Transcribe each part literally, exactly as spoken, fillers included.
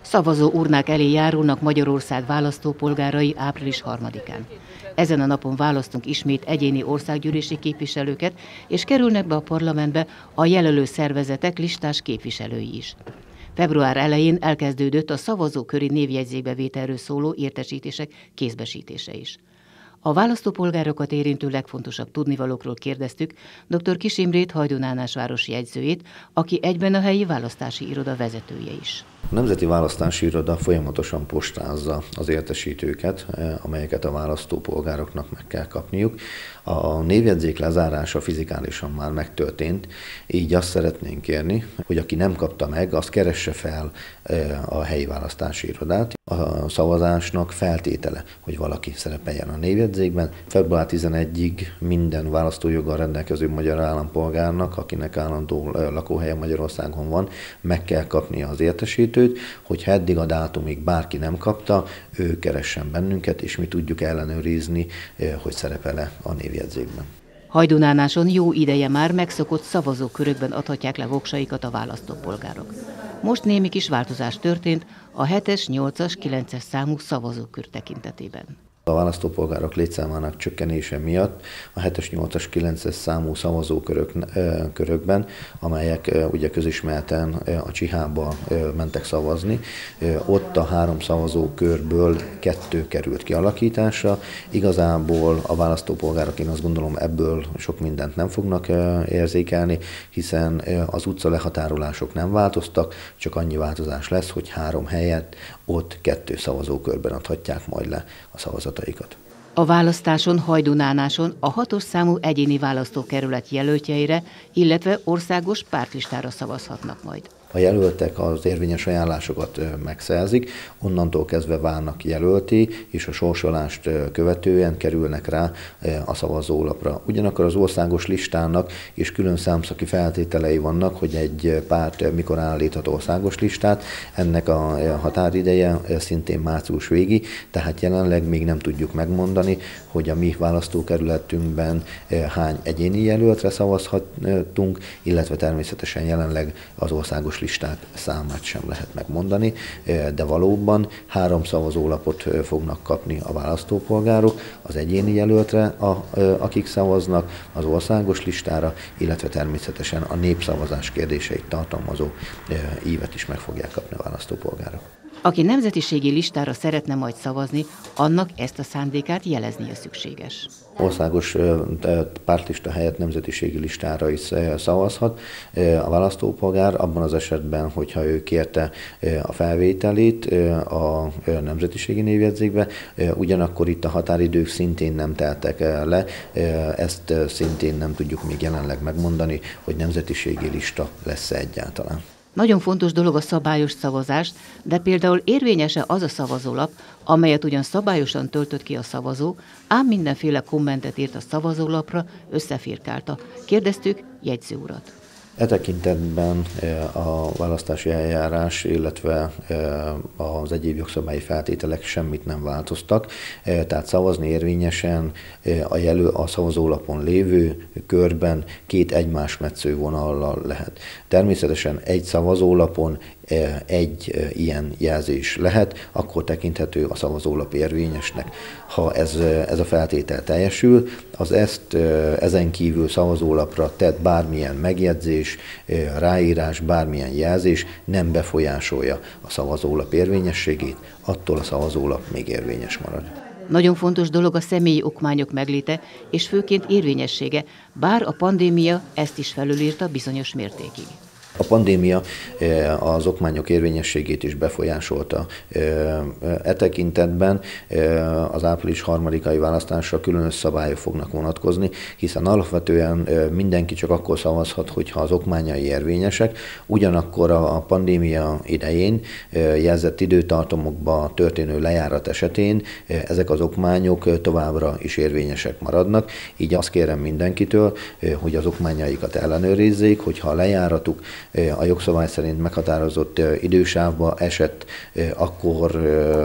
Szavazó urnák elé járulnak Magyarország választópolgárai április harmadikán. Ezen a napon választunk ismét egyéni országgyűlési képviselőket, és kerülnek be a parlamentbe a jelölő szervezetek listás képviselői is. Február elején elkezdődött a szavazóköri névjegyzékbevételről szóló értesítések kézbesítése is. A választópolgárokat érintő legfontosabb tudnivalókról kérdeztük dr. Kiss Imrét, Hajdú Nánás városi jegyzőjét, aki egyben a helyi választási iroda vezetője is. A Nemzeti Választási Iroda folyamatosan postázza az értesítőket, amelyeket a választópolgároknak meg kell kapniuk. A névjegyzék lezárása fizikálisan már megtörtént, így azt szeretnénk kérni, hogy aki nem kapta meg, azt keresse fel a helyi választási irodát. A szavazásnak feltétele, hogy valaki szerepeljen a névjegyzékben. február tizenegyedikéig minden választójoggal rendelkező magyar állampolgárnak, akinek állandó lakóhelye Magyarországon van, meg kell kapnia az értesítőt, hogyha eddig a dátumig bárki nem kapta, ő keressen bennünket, és mi tudjuk ellenőrizni, hogy szerepel-e a névjegyzékben. Hajdú Nánáson jó ideje már megszokott szavazókörökben adhatják le voksaikat a választópolgárok. Most némi kis változás történt a hetes, nyolcas, kilences számú szavazókör tekintetében. A választópolgárok létszámának csökkenése miatt a hetes, nyolcas, kilences számú szavazókörökben, amelyek ugye közismerten a Csihába mentek szavazni, ott a három szavazókörből kettő került kialakításra. Igazából a választópolgárok, én azt gondolom, ebből sok mindent nem fognak érzékelni, hiszen az utca lehatárolások nem változtak, csak annyi változás lesz, hogy három helyet ott kettő szavazókörben adhatják majd le a szavazataikat. A választáson Hajdú Nánáson a hatos számú egyéni választókerület jelöltjeire, illetve országos pártlistára szavazhatnak majd. A jelöltek az érvényes ajánlásokat megszerzik, onnantól kezdve válnak jelölté, és a sorsolást követően kerülnek rá a szavazólapra. Ugyanakkor az országos listának és külön számszaki feltételei vannak, hogy egy párt mikor állíthat országos listát. Ennek a határideje szintén március végi, tehát jelenleg még nem tudjuk megmondani, hogy a mi választókerületünkben hány egyéni jelöltre szavazhatunk, illetve természetesen jelenleg az országos listák számát sem lehet megmondani, de valóban három szavazólapot fognak kapni a választópolgárok az egyéni jelöltre, a, akik szavaznak, az országos listára, illetve természetesen a népszavazás kérdéseit tartalmazó ívet is meg fogják kapni a választópolgárok. Aki nemzetiségi listára szeretne majd szavazni, annak ezt a szándékát jeleznie szükséges. Országos pártlista helyett nemzetiségi listára is szavazhat a választópolgár, abban az esetben, hogyha ő kérte a felvételét a nemzetiségi névjegyzékbe, ugyanakkor itt a határidők szintén nem teltek le, ezt szintén nem tudjuk még jelenleg megmondani, hogy nemzetiségi lista lesz-e egyáltalán. Nagyon fontos dolog a szabályos szavazás, de például érvényes-e az a szavazólap, amelyet ugyan szabályosan töltött ki a szavazó, ám mindenféle kommentet írt a szavazólapra, összefirkálta. Kérdeztük jegyző urat. E tekintetben a választási eljárás, illetve az egyéb jogszabályi feltételek semmit nem változtak, tehát szavazni érvényesen a jelöl a szavazólapon lévő körben két egymás metsző vonallal lehet. Természetesen egy szavazólapon egy ilyen jelzés lehet, akkor tekinthető a szavazólap érvényesnek. Ha ez, ez a feltétel teljesül, az ezt ezen kívül szavazólapra tett bármilyen megjegyzés, ráírás, bármilyen jelzés nem befolyásolja a szavazólap érvényességét, attól a szavazólap még érvényes marad. Nagyon fontos dolog a személyi okmányok megléte, és főként érvényessége, bár a pandémia ezt is felülírta bizonyos mértékig. A pandémia az okmányok érvényességét is befolyásolta. E tekintetben az április harmadikai választásra különös szabályok fognak vonatkozni, hiszen alapvetően mindenki csak akkor szavazhat, hogyha az okmányai érvényesek. Ugyanakkor a pandémia idején jelzett időtartamokba történő lejárat esetén ezek az okmányok továbbra is érvényesek maradnak. Így azt kérem mindenkitől, hogy az okmányaikat ellenőrizzék, hogyha a lejáratuk a jogszabály szerint meghatározott idősávba esett, akkor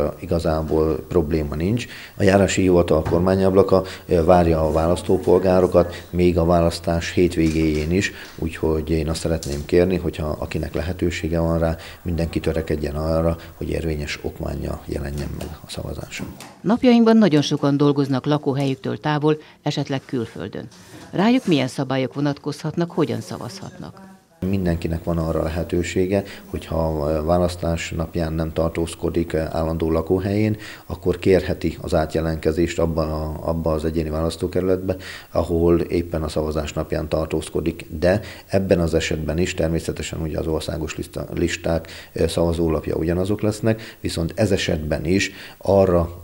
igazából probléma nincs. A járási hivatal kormányablaka várja a választópolgárokat még a választás hétvégéjén is, úgyhogy én azt szeretném kérni, hogyha akinek lehetősége van rá, mindenki törekedjen arra, hogy érvényes okmánnyal jelenjen meg a szavazáson. Napjainkban nagyon sokan dolgoznak lakóhelyüktől távol, esetleg külföldön. Rájuk milyen szabályok vonatkozhatnak, hogyan szavazhatnak? Mindenkinek van arra lehetősége, hogyha a választás napján nem tartózkodik állandó lakóhelyén, akkor kérheti az átjelentkezést abba, a, abba az egyéni választókerületbe, ahol éppen a szavazás napján tartózkodik. De ebben az esetben is természetesen ugye az országos lista, listák szavazólapja ugyanazok lesznek, viszont ez esetben is arra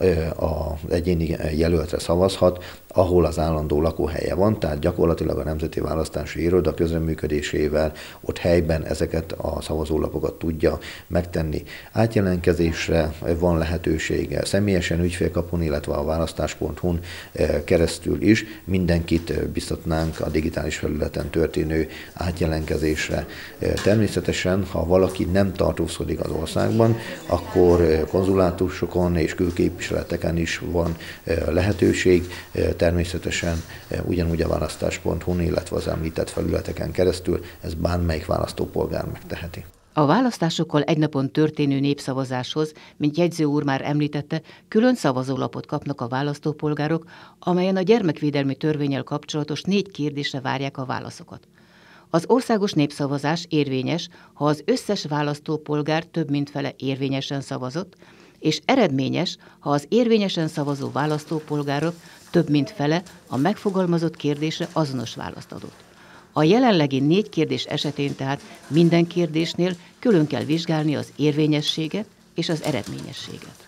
az egyéni jelöltre szavazhat, ahol az állandó lakóhelye van, tehát gyakorlatilag a Nemzeti Választási Iroda közreműködésével ott helyben ezeket a szavazólapokat tudja megtenni. Átjelentkezésre van lehetősége személyesen ügyfélkapun, illetve a választás pont hu-n keresztül is. Mindenkit biztatnánk a digitális felületen történő átjelentkezésre. Természetesen, ha valaki nem tartózkodik az országban, akkor konzulátusokon és külképviseleteken is van lehetőség. Természetesen ugyanúgy a választás pont hu-n, illetve az említett felületeken keresztül ez bármelyik választópolgár megteheti. A választásokkal egy napon történő népszavazáshoz, mint jegyző úr már említette, külön szavazólapot kapnak a választópolgárok, amelyen a gyermekvédelmi törvénnyel kapcsolatos négy kérdésre várják a válaszokat. Az országos népszavazás érvényes, ha az összes választópolgár több mint fele érvényesen szavazott, és eredményes, ha az érvényesen szavazó választópolgárok több mint fele a megfogalmazott kérdésre azonos választ adott. A jelenlegi négy kérdés esetén tehát minden kérdésnél külön kell vizsgálni az érvényességet és az eredményességet.